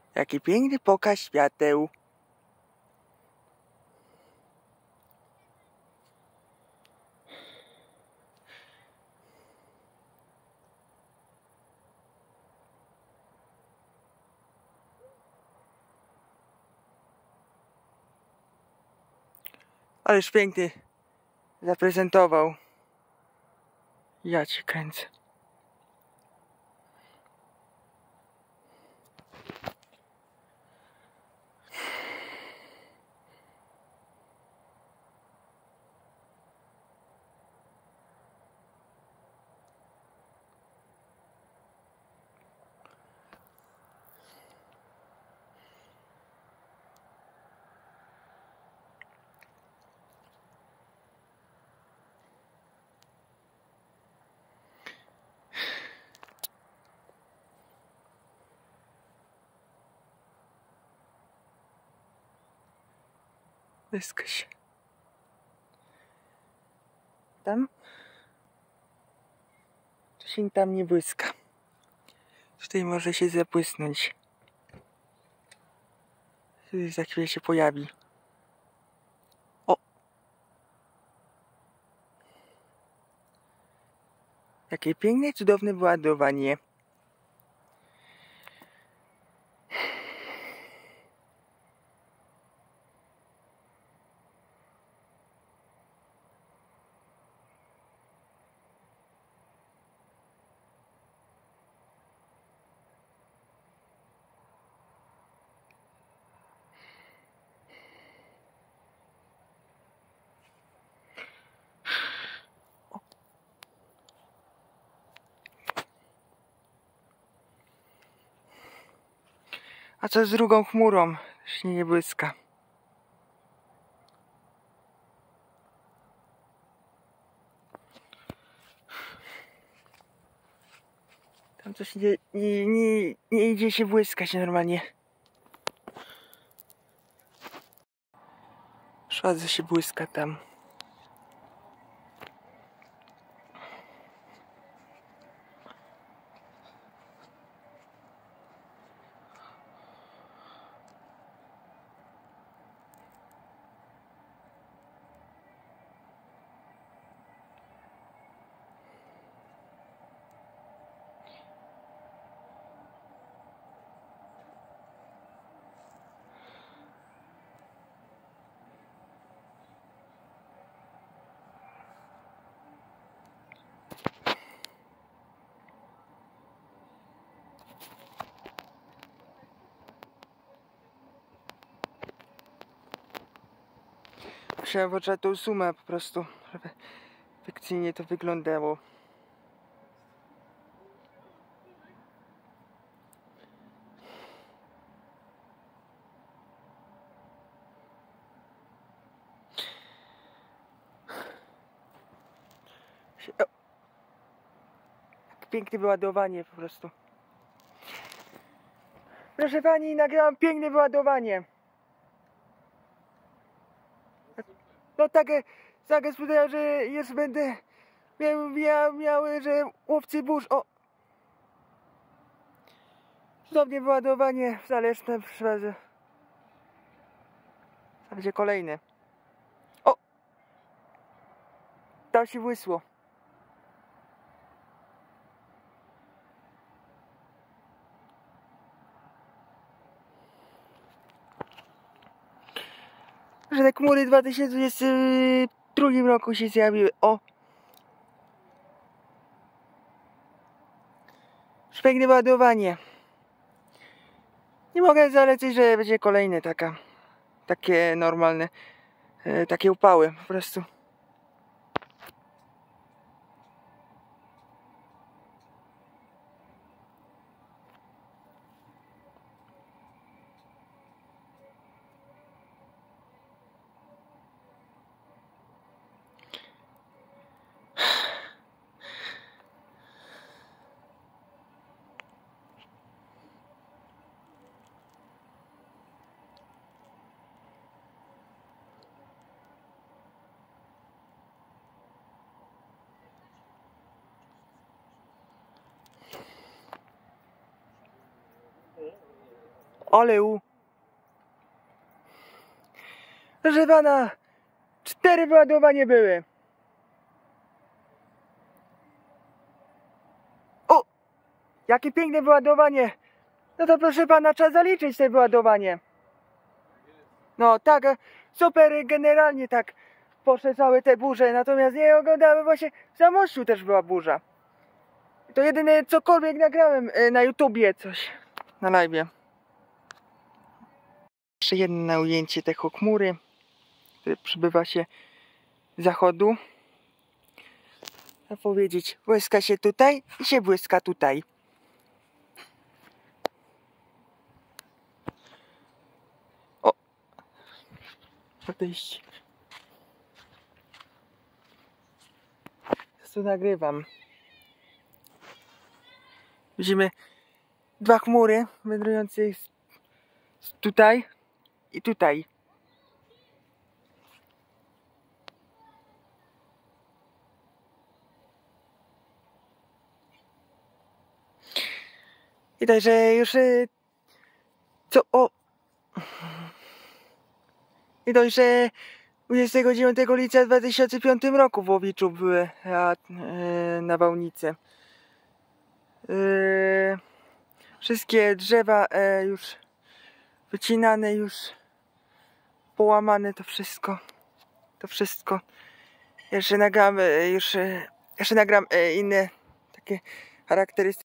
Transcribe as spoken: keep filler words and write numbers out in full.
Jaki piękny pokaz świateł. Ależ piękny zaprezentował. Ja cię kręcę. Błyska się. Tam? To się tam nie błyska. Tutaj może się zabłysnąć. Tutaj za chwilę się pojawi. O! Jakie piękne, cudowne wyładowanie. A co z drugą chmurą? Się nie błyska. Tam coś nie, nie, nie, nie idzie się błyskać normalnie. Szwadze się błyska tam. Trzeba włączać tą sumę po prostu, żeby fikcyjnie to wyglądało. O! Jak piękne wyładowanie po prostu. Proszę pani, nagrałam piękne wyładowanie. No tak, tak powiedziałem, że jeszcze będę miał, miał, miały, że łowcy burz. O! Cudownie wyładowanie w zależne przewodze. To będzie kolejne. O! Tam się błysło. Że te chmury w dwa tysiące dwudziestym drugim roku się zjawiły. O! Piękne wyładowanie. Nie mogę zalecić, że będzie kolejne taka. Takie normalne. E, takie upały po prostu. Ale u. Proszę pana, cztery wyładowania były. O! Jakie piękne wyładowanie. No to proszę pana, trzeba zaliczyć te wyładowanie. No tak, super, generalnie tak poszły całe te burze, natomiast nie oglądałem, właśnie w Zamościu też była burza. To jedyne cokolwiek nagrałem na YouTubie coś, na live'ie. Jeszcze jedno ujęcie tego chmury, które przybywa się z zachodu. Chcę powiedzieć, błyska się tutaj i się błyska tutaj. O! Odejść. Tu nagrywam. Widzimy dwa chmury wędrujące tutaj i tutaj. Widać, że już co o Widać, że dwudziestego dziewiątego lipca dwa tysiące piątym roku w Łowiczu były a, e, nawałnice. E, wszystkie drzewa e, już wycinane, już połamane, to wszystko. To wszystko. Jeszcze nagram, e, już, e, jeszcze nagram e, inne takie charakterystyczne.